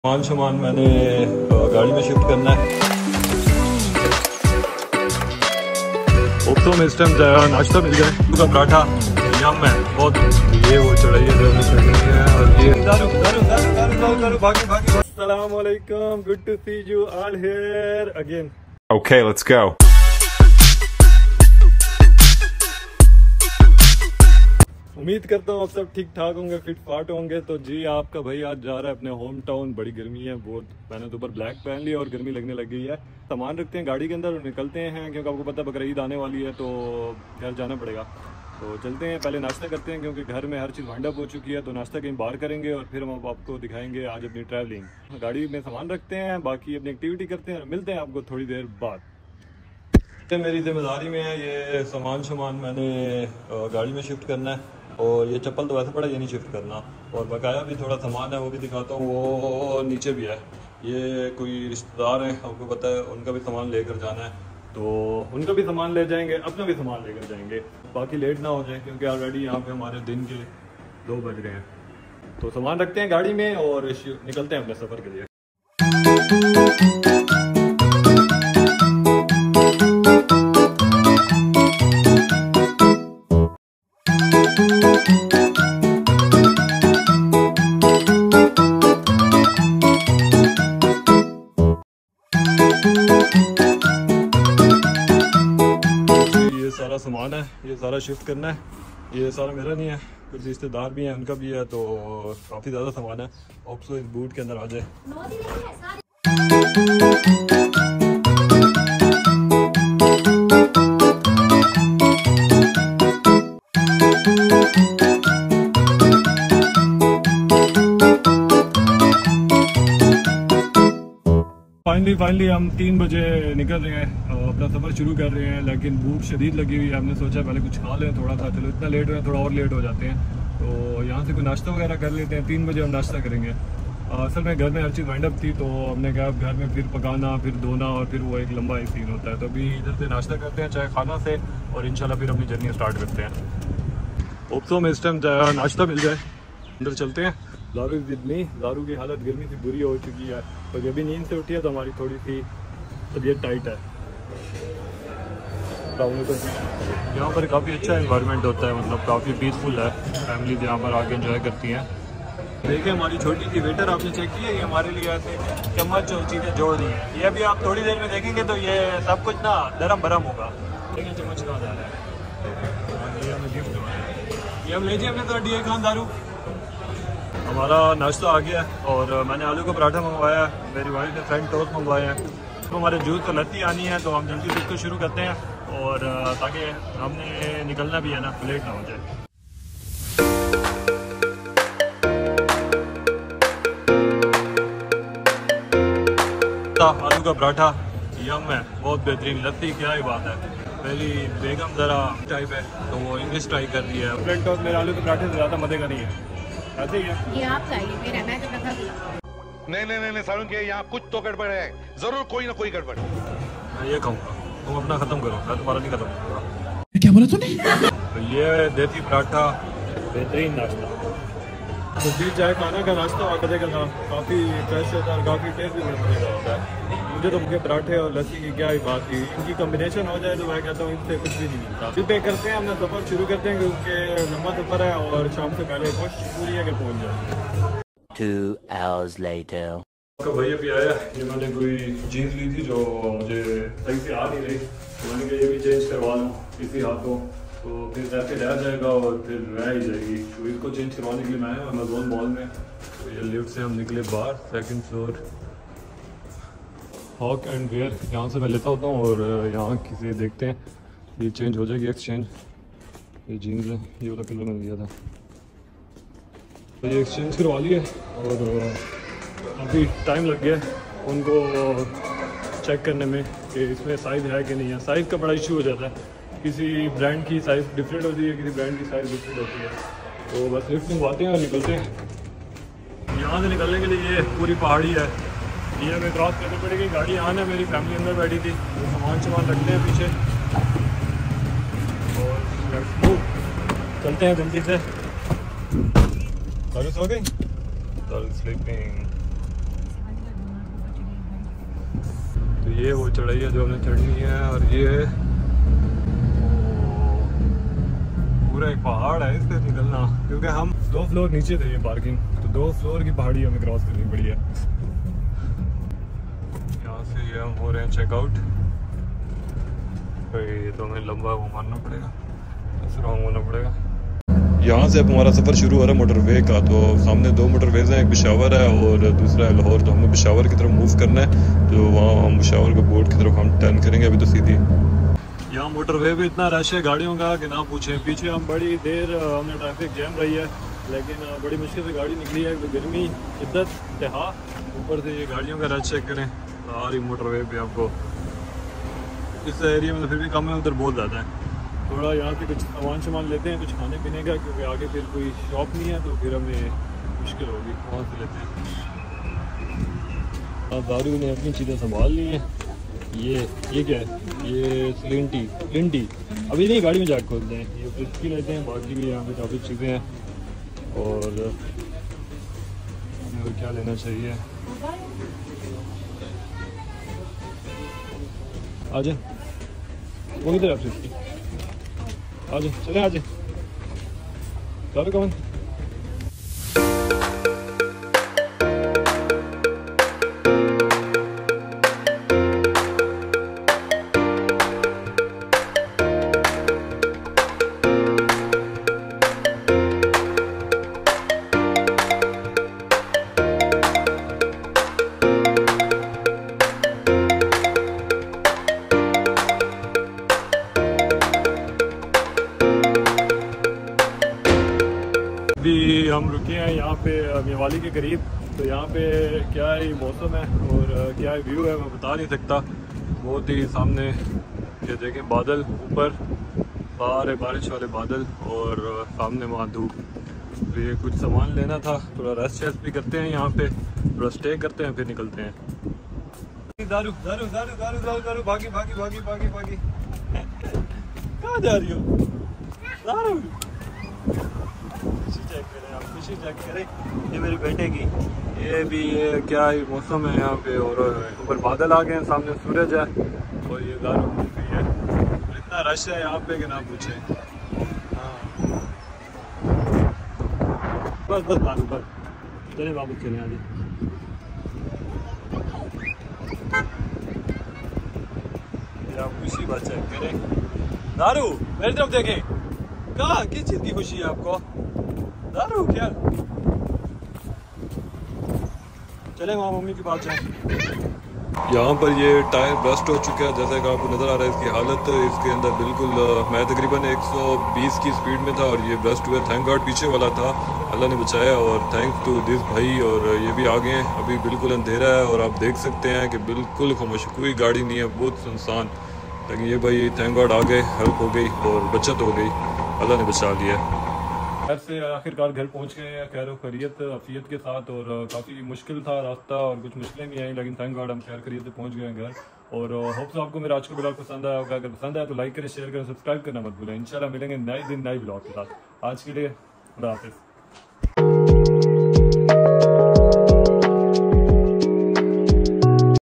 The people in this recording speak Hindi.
सामान मैंने गाड़ी में शिफ्ट करना है। तो मैं इस टाइम नाश्ता मिल जाए, पूरा पराठा यम है बहुत। ये वो चढ़ाइए और ये अस्सलाम वालेकुम, good to see you all here again. Okay, let's go. उम्मीद करता हूँ आप सब ठीक ठाक होंगे, फिट फाट होंगे। तो जी आपका भाई आज जा रहा है अपने होम टाउन। बड़ी गर्मी है बहुत, मैंने तो ऊपर ब्लैक पहन लिया और गर्मी लगने लग गई है। सामान रखते हैं गाड़ी के अंदर और निकलते हैं, क्योंकि आपको पता है बकरीद आने वाली है तो घर जाना पड़ेगा। तो चलते हैं, पहले नाश्ता करते हैं क्योंकि घर में हर चीज़ वाइंड अप हो चुकी है। तो नाश्ता कहीं बाहर करेंगे और फिर हम आपको दिखाएंगे आज अपनी ट्रैवलिंग। गाड़ी में सामान रखते हैं, बाकी अपनी एक्टिविटी करते हैं और मिलते हैं आपको थोड़ी देर बाद। मेरी जिम्मेदारी में है ये सामान मैंने गाड़ी में शिफ्ट करना है। और ये चप्पल तो वैसे पड़ा, ये नहीं शिफ्ट करना। और बकाया भी थोड़ा सामान है, वो भी दिखाता हूँ, वो नीचे भी है। ये कोई रिश्तेदार हैं, आपको पता है, उनका भी सामान लेकर जाना है। तो उनका भी सामान ले जाएंगे, अपना भी सामान लेकर जाएंगे, बाकी लेट ना हो जाए क्योंकि ऑलरेडी यहाँ पे हमारे दिन के 2 बज रहे हैं। तो सामान रखते हैं गाड़ी में और निकलते हैं अपने सफ़र के लिए। सारा सामान है, ये सारा शिफ्ट करना है। ये सारा मेरा नहीं है, कुछ रिश्तेदार भी हैं, उनका भी है। तो काफ़ी ज़्यादा सामान है। ऑप्सो इस बूट के अंदर आ जाए। फाइनली हम 3 बजे निकल रहे हैं, अपना सफ़र शुरू कर रहे हैं। लेकिन भूख शदीद लगी हुई है, हमने सोचा पहले कुछ खा लें थोड़ा सा। चलो इतना लेट हुआ, थोड़ा और लेट हो जाते हैं तो यहाँ से कोई नाश्ता वगैरह कर लेते हैं। 3 बजे हम नाश्ता करेंगे। असल में घर में हर चीज़ वाइंड अप थी तो हमने कहा घर में फिर पकाना, फिर धोना और फिर वो एक लंबा एक सीन होता है। तो अभी इधर से नाश्ता करते हैं चाय खाना से और इंशाल्लाह फिर अपनी जर्नी स्टार्ट करते हैं। ओप्सो में इस टाइम नाश्ता मिल जाए, अंदर चलते हैं। दारू जितनी दारू की हालत गर्मी से बुरी हो चुकी है, तो जब भी नींद से उठी है तो हमारी थोड़ी सी तबीयत टाइट है। यहाँ पर काफ़ी अच्छा एनवायरनमेंट होता है, मतलब काफ़ी पीसफुल है। फैमिली यहाँ पर आके एंजॉय करती हैं। देखिए हमारी छोटी सी वेटर आपने चेक की है, ये हमारे लिए ऐसे चम्मच और चीज़ें जोड़ रही है। ये अभी आप थोड़ी देर में देखेंगे तो ये सब कुछ ना दरम भरम होगा। देखिए चम्मच कहाँ जा रहा है, ये हमें गिफ्ट हुआ है। ये हम लीजिए अपने तो डी खान दारू। हमारा नाश्ता आ गया और मैंने आलू का पराठा मंगवाया है, मेरी वाइफ ने फ्रेंच टोस्ट मंगवाए हैं। तो हमारे जूस तो लत्ती आनी है तो हम जल्दी से इसको शुरू करते हैं और ताकि हमने निकलना भी है ना, लेट ना हो जाए। आलू का पराठा यम है, बहुत बेहतरीन। लत्ती क्या ही बात है। मेरी बेगम ज़रा टाइप है तो वो इंग्लिश ट्राई कर रही है। फ्रेंच टोस्ट मेरे आलू के पराठे से ज़्यादा मज़े का नहीं है, ऐसे ही है। ये आपका है, ये मेरा, मैं तो रखा। नहीं सारुण के यहाँ कुछ तो गड़बड़ है, जरूर कोई ना कोई गड़बड़। मैं ये कहूँगा तुम अपना ख़त्म करो, मैं तुम्हारा नहीं ख़त्म करूँगा। क्या बोला तूने? तो ये देसी पराठा बेहतरीन नाश्ता। तो जी चाय खाना का नाश्ता और कदे का काफ़ी फ्रेश होता है और काफ़ी टेस्ट भी मज़े का होता है। मुझे तो मुझे पराठे और लस्सी की क्या ही बात थी, इनकी कम्बिनेशन हो जाए तो मैं कहता हूँ इनसे कुछ भी नहीं मिलता। फिर पे करते हैं, अपना सफ़र शुरू करते हैं क्योंकि लंबा सफ़र है और शाम से पहले कोशिश पूरी है कि पहुँच जाए। 2 hours later. आपका भैया भी आया। ये मैंने कोई जीन्स ली थी जो मुझे सही से आ नहीं रही, तो मैंने कहा ये भी चेंज करवा लूँ इसी हाथों, तो फिर ऐसे रह जाएगा और फिर रह ही जाएगी। तो इसको चेंज करवाने के लिए मैं आया अमेज़न मॉल में। तो ये लिफ्ट से हम निकले बाहर, 2nd floor hoc and where. यहाँ से मैं लेता होता हूँ और यहाँ किसी देखते हैं, ये चेंज हो जाएगी एक्सचेंज। ये जीन्स है, ये वाला कलर मैंने लिया था, तो ये एक्सचेंज करवा लिया और अभी टाइम लग गया उनको चेक करने में कि इसमें साइज़ है कि नहीं है। साइज़ का बड़ा इशू हो जाता है, किसी ब्रांड की साइज़ डिफरेंट होती है, किसी ब्रांड की साइज़ डिफरेंट होती है। तो बस लिफ्ट मंगवाते हैं और निकलते हैं। यहाँ से निकलने के लिए ये पूरी पहाड़ी है, ये हमें क्रॉस करनी पड़ेगी। गाड़ी यहाँ है, मेरी फैमिली अंदर बैठी थी, तो सामान रखते हैं पीछे और चलते हैं जल्दी से। सो गई स्लीपिंग। ये वो चढ़ाई है जो हमें चढ़नी है, और ये पूरा एक पहाड़ है, इससे निकलना, क्योंकि हम 2 फ्लोर नीचे थे ये पार्किंग, तो 2 फ्लोर की पहाड़ी हमें क्रॉस करनी पड़ी है। यहाँ से ये हम हो रहे हैं चेकआउट। ये तो हमें लंबा वो मारना पड़ेगा, रॉन्ग होना पड़ेगा। यहाँ से अब हमारा सफ़र शुरू हो रहा है मोटरवे का। तो सामने 2 मोटरवेज हैं, एक पेशावर है और दूसरा है लाहौर। तो हमें पेशावर की तरफ मूव करना है, तो वहाँ हम पेशावर के बोर्ड की तरफ हम टर्न करेंगे अभी तो सीधी। यहाँ मोटरवे भी इतना रश है गाड़ियों का कि ना पूछें। पीछे हम बड़ी देर हमने ट्रैफिक जैम रही है, लेकिन बड़ी मुश्किल से गाड़ी निकली है। गर्मी शिद्दत इंतहा, ऊपर से ये गाड़ियों का रश चेक करें। सारी मोटरवे पे आपको इस एरिया में तो फिर भी कम है, उधर बहुत ज़्यादा है। थोड़ा यहाँ से कुछ सामान लेते हैं, कुछ खाने पीने का, क्योंकि आगे फिर कोई शॉप नहीं है, तो फिर हमें मुश्किल होगी। वहाँ से लेते हैं। दारू ने अपनी चीज़ें संभाल ली हैं। ये क्या है? ये लिंटी अभी नहीं, गाड़ी में जाकर खोलते हैं। ये फ्रिज की लेते हैं, बाकी भी यहाँ पे काफ़ी चीज़ें हैं। और हमें क्या लेना चाहिए? आजा, वो किधर है फ्रिज की? आजा, चले आजा, चलो कौन। अभी हम रुके हैं यहाँ पे मेवाली के करीब। तो यहाँ पे क्या है मौसम है और क्या है व्यू है मैं बता नहीं सकता। बहुत ही सामने ये देखें बादल, ऊपर सारे बारिश वाले बादल और सामने वहाँ धूप। तो ये कुछ सामान लेना था, थोड़ा रेस्ट भी करते हैं यहाँ पे, थोड़ा स्टे करते हैं, फिर निकलते हैं। दारू दारू दारू दारू दारू दारू भागी भागी भागी भागी भागी कहाँ जा रही हो? दारू चेक करें आप, खुशी चेक करें। ये मेरे बेटे की, ये भी ये क्या है मौसम है यहाँ पे, और ऊपर बादल आ गए हैं, सामने सूरज है और ये दारू भी है। इतना रश है यहाँ पे कि ना पूछे। हाँ बस बस दारू बस, चले वापस चले आगे। आप खुशी बात चेक करें। दारू मेरी तरफ देखें, कहाँ किस चीज़ की खुशी है आपको? दारू क्या? चले वहाँ मम्मी की बात जाए। यहाँ पर ये टायर ब्रस्ट हो चुका है, जैसा कि आपको नज़र आ रहा है इसकी हालत। इसके अंदर बिल्कुल मैं तकरीबन 120 की स्पीड में था और ये ब्रस्ट हुआ। थैंक गॉड पीछे वाला था, अल्लाह ने बचाया, और थैंक्स टू दिस भाई। और ये भी आ गए हैं, अभी बिल्कुल अंधेरा है और आप देख सकते हैं कि बिल्कुल खामोश, कोई गाड़ी नहीं है, बहुत सुनसान। लेकिन ये भाई थैंक गॉड आ गए, हेल्प हो गई और बचत हो गई, अल्लाह ने बचा लिया। घर से आखिरकार घर पहुंच गए हैं खैर खैरियत अफियत के साथ, और काफ़ी मुश्किल था रास्ता और कुछ मुश्किलें भी आई, लेकिन थैंक गॉड हम खैर खैरियत से पहुंच गए हैं घर। और होप्स आपको मेरा आज का ब्लॉग पसंद आया होगा। अगर पसंद आया तो लाइक करें, शेयर करें, सब्सक्राइब करना मत भूलें। इंशाल्लाह मिलेंगे नए दिन नए ब्लॉग के साथ। आज के लिए खुदा हाफिज़।